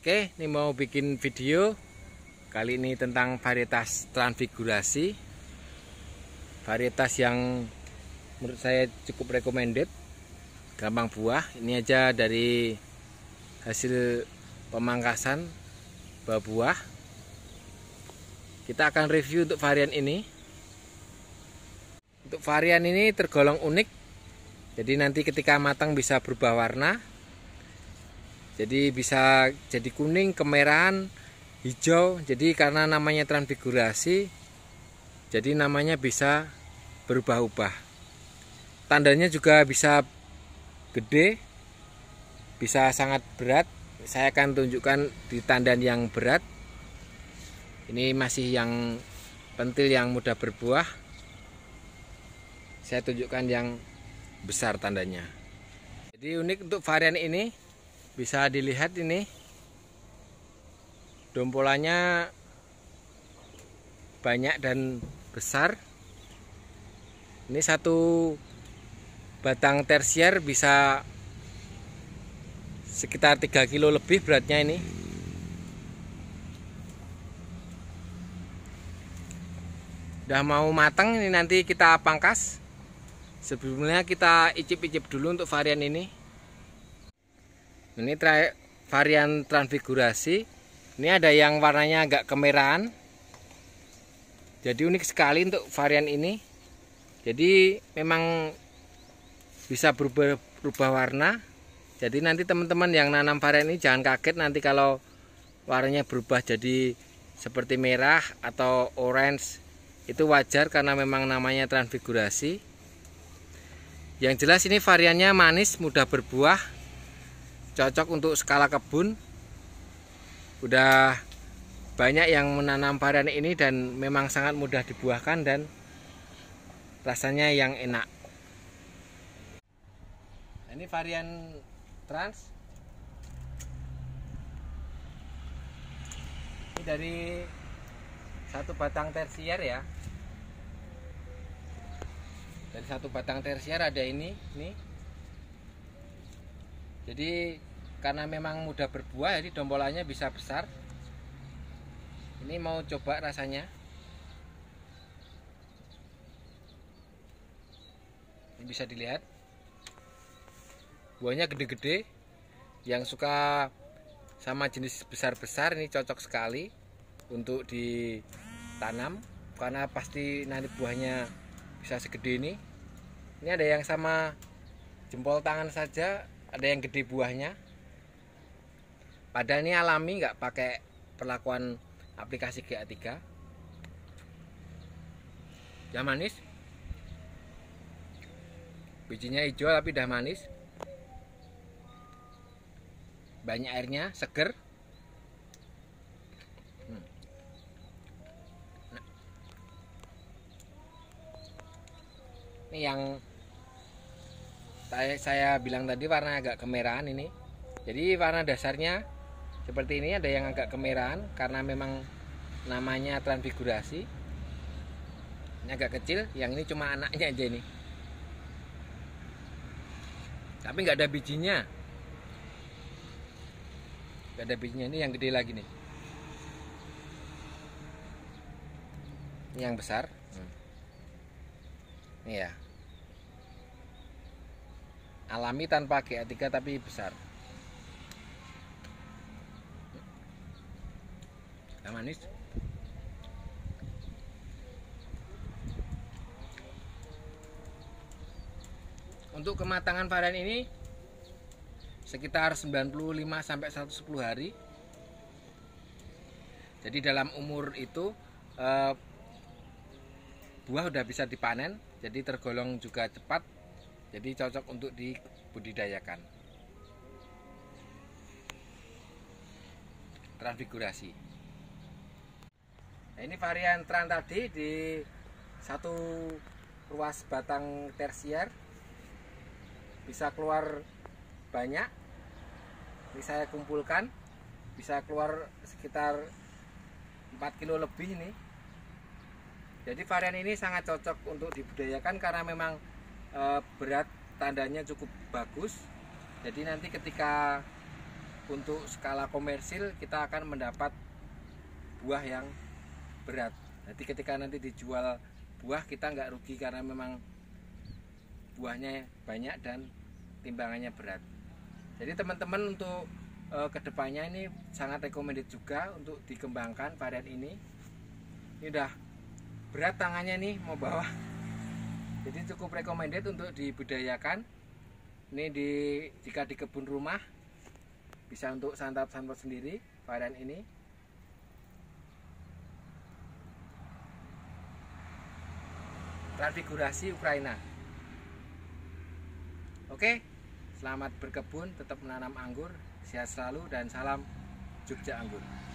Oke, ini mau bikin video kali ini tentang varietas transfigurasi. Varietas yang menurut saya cukup recommended, gampang buah. Ini aja dari hasil pemangkasan buah. Kita akan review untuk varian ini. Untuk varian ini tergolong unik. Jadi nanti ketika matang bisa berubah warna. Jadi bisa jadi kuning, kemerahan, hijau. Jadi karena namanya transfigurasi, jadi namanya bisa berubah-ubah. Tandanya juga bisa gede, bisa sangat berat. Saya akan tunjukkan di tandan yang berat. Ini masih yang pentil yang mudah berbuah. Saya tunjukkan yang besar tandanya. Jadi unik untuk varian ini. Bisa dilihat ini dompolannya banyak dan besar. Ini satu batang tersier bisa sekitar 3 kilo lebih beratnya ini. Udah mau matang, ini nanti kita pangkas. Sebelumnya kita icip-icip dulu untuk varian ini. Ini varian transfigurasi. Ini ada yang warnanya agak kemerahan. Jadi unik sekali untuk varian ini. Jadi memang bisa berubah warna. Jadi nanti teman-teman yang nanam varian ini jangan kaget nanti kalau warnanya berubah jadi seperti merah atau orange. Itu wajar karena memang namanya transfigurasi. Yang jelas ini variannya manis, mudah berbuah. Cocok untuk skala kebun. Udah banyak yang menanam varian ini dan memang sangat mudah dibuahkan dan rasanya yang enak. Ini varian trans. Ini dari satu batang tersier ya. Dari satu batang tersier ada ini. Jadi karena memang mudah berbuah, jadi dompolannya bisa besar. Ini mau coba rasanya. Ini bisa dilihat. Buahnya gede-gede. Yang suka sama jenis besar-besar ini cocok sekali untuk ditanam karena pasti nanti buahnya bisa segede ini. Ini ada yang sama jempol tangan saja. Ada yang gede buahnya. Padahal ini alami, nggak pakai perlakuan aplikasi GA3. Ya manis. Bijinya hijau tapi udah manis. Banyak airnya, seger. Ini yang saya bilang tadi warna agak kemerahan ini. Jadi warna dasarnya seperti ini, ada yang agak kemerahan karena memang namanya transfigurasi. Ini agak kecil, yang ini cuma anaknya aja ini. Tapi nggak ada bijinya. Nggak ada bijinya, ini yang gede lagi nih. Ini yang besar. Ini ya. Alami tanpa GA3 tapi besar. Manis. Untuk kematangan varian ini sekitar 95 sampai 110 hari. Jadi dalam umur itu buah udah bisa dipanen, jadi tergolong juga cepat. Jadi cocok untuk dibudidayakan. Transfigurasi. Nah, ini varian trans tadi di satu ruas batang tersier. Bisa keluar banyak. Ini saya kumpulkan. Bisa keluar sekitar 4 kilo lebih ini. Jadi varian ini sangat cocok untuk dibudidayakan karena memang berat tandanya cukup bagus. Jadi nanti ketika untuk skala komersil kita akan mendapat buah yang berat. Jadi ketika nanti dijual buah kita nggak rugi karena memang buahnya banyak dan timbangannya berat. Jadi teman-teman untuk kedepannya ini sangat recommended juga untuk dikembangkan varian ini. Ini udah berat tangannya nih mau bawa, jadi cukup recommended untuk dibudidayakan. Ini jika di kebun rumah bisa untuk santap-santap sendiri varian ini. Transfigurasi Ukraina. Oke, selamat berkebun, tetap menanam anggur, sehat selalu dan salam Jogja Anggur.